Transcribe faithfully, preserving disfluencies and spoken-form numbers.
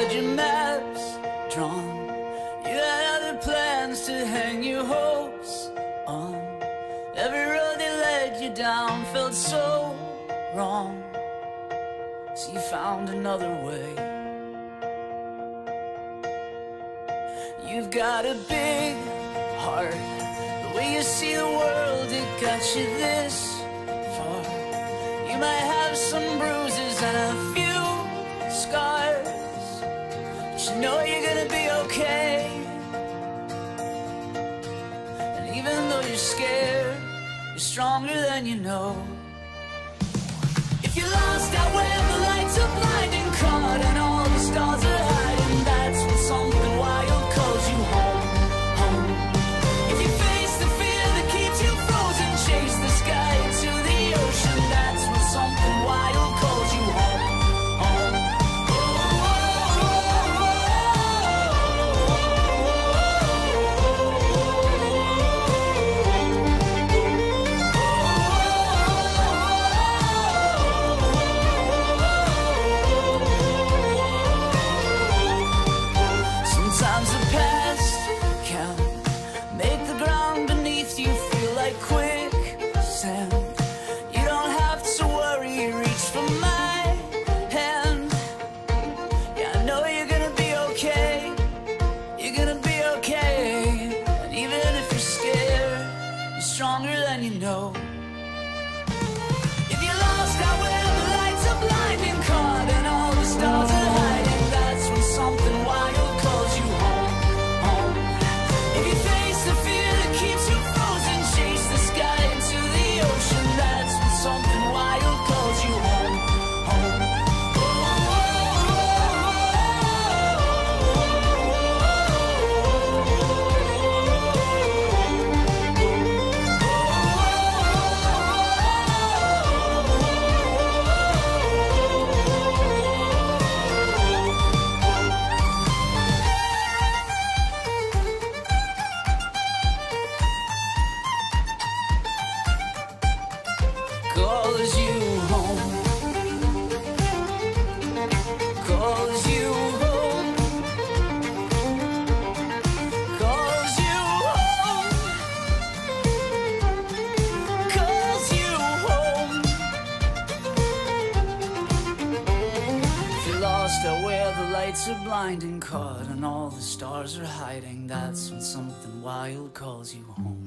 had your maps drawn, you had other plans to hang your hopes on. Every road that led you down felt so wrong, so you found another way. You've got a big heart, the way you see the world, it got you this far. You might have some bruises and a few scars, but you know you're gonna be okay. And even though you're scared, you're stronger than you know. If you're lost out where the lights are blinding, caught and all the stars are hiding, that's when something wild calls you home, home. If you face the fear that keeps you frozen, chase the sky to the ocean, that's when something wild calls you home, home. Sometimes the past can make the ground beneath you feel like quicksand. You don't have to worry, reach for my hand. Yeah, I know you're gonna be okay. You're gonna be okay. And even if you're scared, you're stronger than you know. If you're lost out where the lights are blinding, caught and all the stars are hiding, that's when something wild calls you home, home. If you face the fear that keeps you frozen, chase the sky into the ocean, that's when something wild calls you home, home. Calls you home, calls you home, calls you home, calls you home. If you're lost out where the lights are blinding, caught and all the stars are hiding, that's when something wild calls you home.